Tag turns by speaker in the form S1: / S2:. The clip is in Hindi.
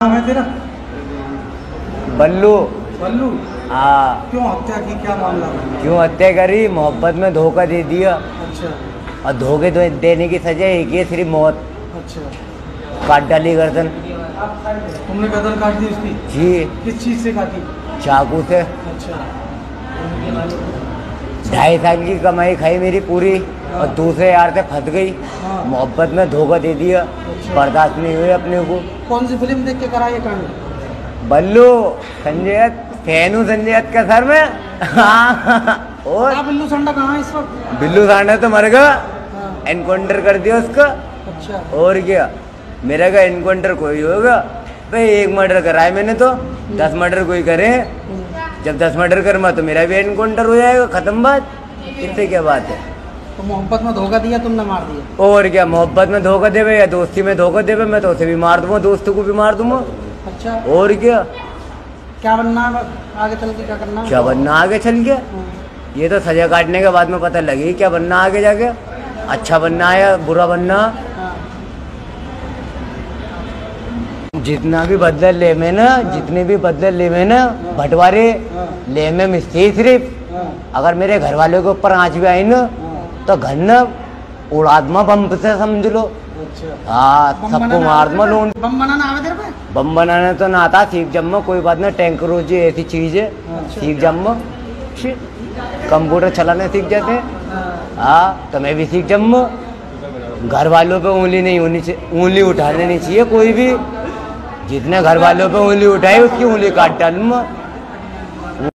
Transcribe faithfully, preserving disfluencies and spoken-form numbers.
S1: नाम है तेरा?
S2: बल्लू।
S1: बल्लू?
S2: हाँ।
S1: क्यों हत्या की, क्या मामला?
S2: क्यों हत्या करी? मोहब्बत में धोखा दे दिया।
S1: अच्छा।
S2: और धोखे दे, देने की सजा एक ही, सिर्फ मौत।
S1: अच्छा।
S2: काट डाली गर्दन।
S1: तुमने गर्दन काट दी उसकी?
S2: जी।
S1: किस चीज से काटी?
S2: चाकू से।
S1: अच्छा।
S2: ढाई साल की कमाई खाई मेरी पूरी।
S1: हाँ।
S2: और दूसरे यार से फंस गई।
S1: हाँ।
S2: मोहब्बत में धोखा दे दिया।
S1: अच्छा।
S2: बर्दाश्त नहीं हुई अपने को।
S1: कौन सी फिल्म देख के करा ये कांड?
S2: बल्लू, संजय दत्त, फैन हूँ संजय दत्त का सर में। और
S1: क्या बिल्लू संडा कहाँ है इस वक्त?
S2: बिल्लू सांडा तो मर गया।
S1: हाँ।
S2: एनकाउंटर कर दिया उसका।
S1: अच्छा।
S2: और क्या, मेरा का एनकाउंटर कोई होगा भाई? एक मर्डर करा है मैंने तो, दस मर्डर कोई करे। जब दस मर्डर करूँगा तो मेरा भी एनकाउंटर हो जाएगा, खत्म बात। इससे क्या बात है?
S1: तो मोहब्बत में धोखा दिया, तुमने मार दिया।
S2: और क्या, मोहब्बत में धोखा देवे या दोस्ती में धोखा देवे, मैं तो उसे भी मार दूंगा, दोस्त को भी मार दूंगा।
S1: अच्छा।
S2: और क्या,
S1: क्या बनना है आगे चल के, क्या करना है?
S2: क्या बनना आगे चल के? ये तो सजा काटने के बाद में पता लगी क्या बनना आगे जाके। अच्छा बनना है या बुरा बनना।
S1: हाँ।
S2: जितना भी बदला ले में ना, जितने भी बदला ले में ना, बंटवारे ले में मिस्त्री सिर्फ। अगर मेरे घर वालों के ऊपर आँच भी आई ना, तो घर न उड़ादमा बम से समझ लो।
S1: अच्छा।
S2: हाँ, सबको मार दूंगा लोन।
S1: बम बनाना आवे तेरे पे?
S2: बम बनाना तो ना आता, सीख जम्मा कोई बात ना। टैंकर हो जी ऐसी चीज है, सीख जम्मा। कंप्यूटर चलाने सीख जाते हैं। हाँ, तो मैं भी सीख जम्मा। घर वालों पे उंगली नहीं होनी चाहिए, उंगली उठाने नहीं चाहिए कोई भी। जितने घर वालों पे उंगली उठाई उसकी उंगली काट डालूंगा।